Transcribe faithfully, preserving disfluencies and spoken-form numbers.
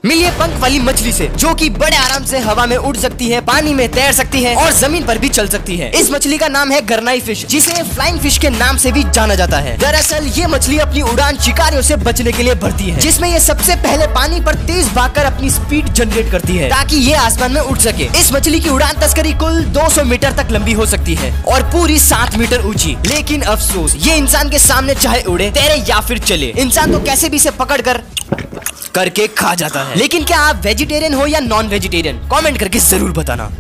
मिलिए पंख वाली मछली से, जो कि बड़े आराम से हवा में उड़ सकती है, पानी में तैर सकती है और जमीन पर भी चल सकती है। इस मछली का नाम है गरनाई फिश, जिसे फ्लाइंग फिश के नाम से भी जाना जाता है। दरअसल ये मछली अपनी उड़ान शिकारियों से बचने के लिए भरती है, जिसमें ये सबसे पहले पानी पर तेज भागकर अपनी स्पीड जनरेट करती है ताकि ये आसमान में उड़ सके। इस मछली की उड़ान तस्करी कुल दो सौ मीटर तक लंबी हो सकती है और पूरी सात मीटर ऊंची। लेकिन अफसोस, ये इंसान के सामने चाहे उड़े, तैरे या फिर चले, इंसान तो कैसे भी इसे पकड़ कर करके खा जाता है। लेकिन क्या आप वेजिटेरियन हो या नॉन वेजिटेरियन, कमेंट करके जरूर बताना।